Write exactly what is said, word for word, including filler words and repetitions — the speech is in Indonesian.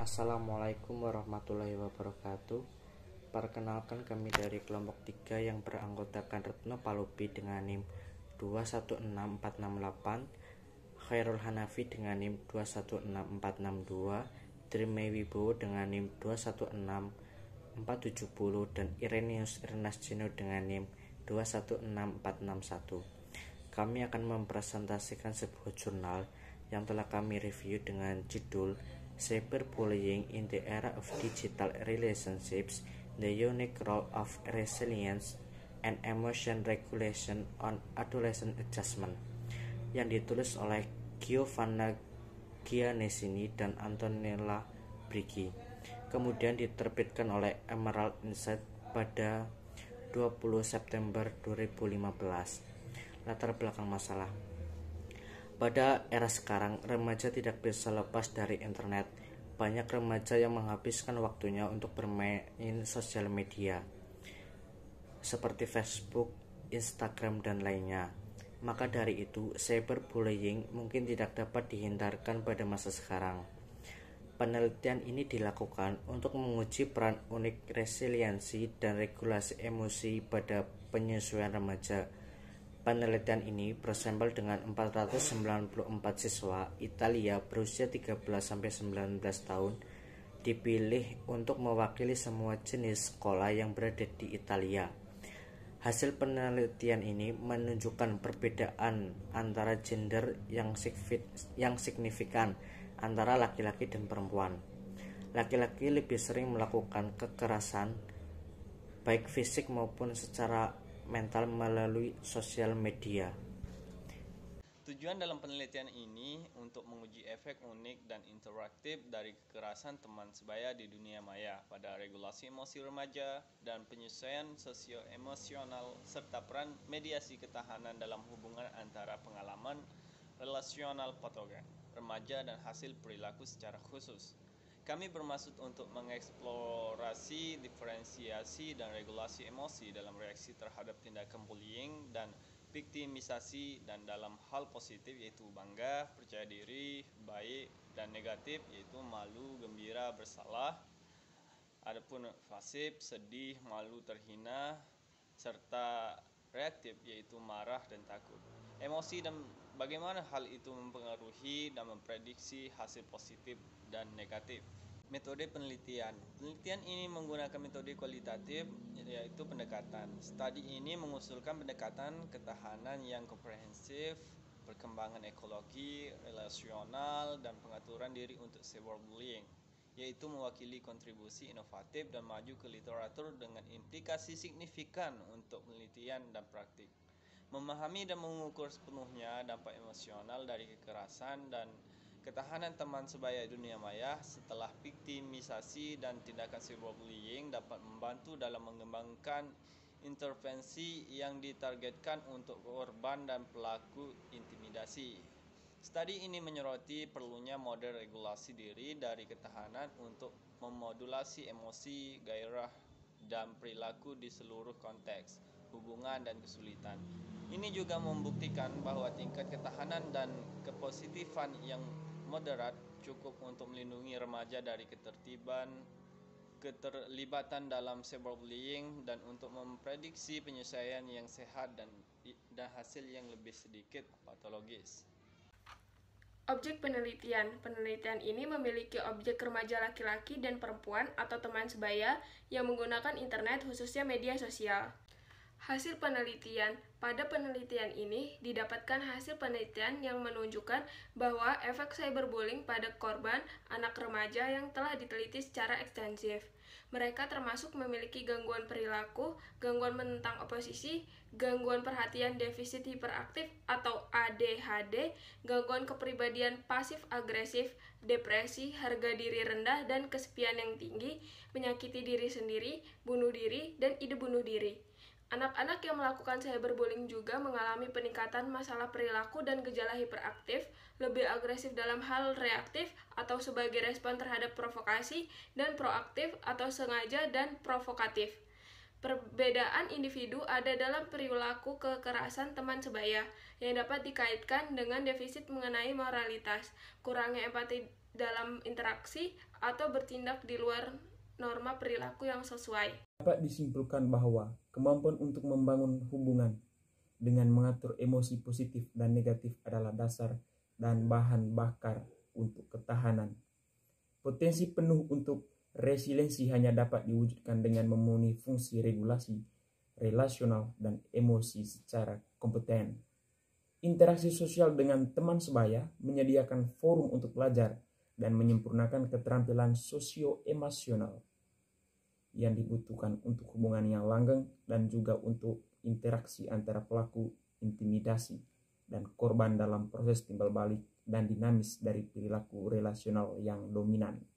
Assalamualaikum warahmatullahi wabarakatuh. Perkenalkan, kami dari kelompok tiga yang beranggotakan Retno Palupi dengan NIM dua satu enam empat enam delapan, Khairul Hanafi dengan NIM dua satu enam empat enam dua, Dreamy Wibowo dengan NIM dua satu enam empat tujuh nol, dan Irenius Ernestino dengan NIM dua satu enam empat enam satu. Kami akan mempresentasikan sebuah jurnal yang telah kami review dengan judul Cyberbullying in the Era of Digital Relationships, The Unique Role of Resilience and Emotion Regulation on Adolescent Adjustment, yang ditulis oleh Giovanna Gianesini dan Antonella Brighi, kemudian diterbitkan oleh Emerald Insight pada dua puluh September dua ribu lima belas. Latar belakang masalah. Pada era sekarang, remaja tidak bisa lepas dari internet. Banyak remaja yang menghabiskan waktunya untuk bermain sosial media, seperti Facebook, Instagram, dan lainnya. Maka dari itu, cyberbullying mungkin tidak dapat dihindarkan pada masa sekarang. Penelitian ini dilakukan untuk menguji peran unik resiliensi dan regulasi emosi pada penyesuaian remaja. Penelitian ini bersampel dengan empat ratus sembilan puluh empat siswa Italia berusia tiga belas sampai sembilan belas tahun, dipilih untuk mewakili semua jenis sekolah yang berada di Italia. Hasil penelitian ini menunjukkan perbedaan antara gender yang signifikan antara laki-laki dan perempuan. Laki-laki lebih sering melakukan kekerasan, baik fisik maupun secara mental, melalui sosial media. Tujuan dalam penelitian ini untuk menguji efek unik dan interaktif dari kekerasan teman sebaya di dunia maya pada regulasi emosi remaja dan penyesuaian sosio-emosional, serta peran mediasi ketahanan dalam hubungan antara pengalaman relasional patogen, remaja, dan hasil perilaku secara khusus. Kami bermaksud untuk mengeksplorasi diferensiasi dan regulasi emosi dalam reaksi terhadap tindakan bullying dan viktimisasi, dan dalam hal positif yaitu bangga, percaya diri, baik, dan negatif yaitu malu, gembira, bersalah. Adapun pasif, sedih, malu, terhina, serta reaktif yaitu marah dan takut. Emosi dan bagaimana hal itu mempengaruhi dan memprediksi hasil positif dan negatif. Metode penelitian. Penelitian ini menggunakan metode kualitatif, yaitu pendekatan. Studi ini mengusulkan pendekatan ketahanan yang komprehensif, perkembangan ekologi, relasional, dan pengaturan diri untuk cyberbullying, yaitu mewakili kontribusi inovatif dan maju ke literatur dengan implikasi signifikan untuk penelitian dan praktik. Memahami dan mengukur sepenuhnya dampak emosional dari kekerasan dan ketahanan teman sebaya dunia maya setelah viktimisasi dan tindakan cyberbullying dapat membantu dalam mengembangkan intervensi yang ditargetkan untuk korban dan pelaku intimidasi. Studi ini menyoroti perlunya model regulasi diri dari ketahanan untuk memodulasi emosi, gairah, dan perilaku di seluruh konteks, hubungan, dan kesulitan. Ini juga membuktikan bahwa tingkat ketahanan dan kepositifan yang moderat cukup untuk melindungi remaja dari ketertiban, keterlibatan dalam cyberbullying, dan untuk memprediksi penyesuaian yang sehat dan, dan hasil yang lebih sedikit patologis. Objek penelitian. Penelitian ini memiliki objek remaja laki-laki dan perempuan atau teman sebaya yang menggunakan internet, khususnya media sosial. Hasil penelitian. Pada penelitian ini didapatkan hasil penelitian yang menunjukkan bahwa efek cyberbullying pada korban anak remaja yang telah diteliti secara ekstensif. Mereka termasuk memiliki gangguan perilaku, gangguan menentang oposisi, gangguan perhatian defisit hiperaktif atau A D H D, gangguan kepribadian pasif agresif, depresi, harga diri rendah dan kesepian yang tinggi, menyakiti diri sendiri, bunuh diri, dan ide bunuh diri. Anak-anak yang melakukan cyberbullying juga mengalami peningkatan masalah perilaku dan gejala hiperaktif, lebih agresif dalam hal reaktif atau sebagai respon terhadap provokasi, dan proaktif atau sengaja dan provokatif. Perbedaan individu ada dalam perilaku kekerasan teman sebaya, yang dapat dikaitkan dengan defisit mengenai moralitas, kurangnya empati dalam interaksi atau bertindak di luar norma perilaku yang sesuai. Dapat disimpulkan bahwa kemampuan untuk membangun hubungan dengan mengatur emosi positif dan negatif adalah dasar dan bahan bakar untuk ketahanan. Potensi penuh untuk resiliensi hanya dapat diwujudkan dengan memenuhi fungsi regulasi, relasional, dan emosi secara kompeten. Interaksi sosial dengan teman sebaya menyediakan forum untuk belajar dan menyempurnakan keterampilan sosio-emosional yang dibutuhkan untuk hubungan yang langgeng dan juga untuk interaksi antara pelaku intimidasi dan korban dalam proses timbal balik dan dinamis dari perilaku relasional yang dominan.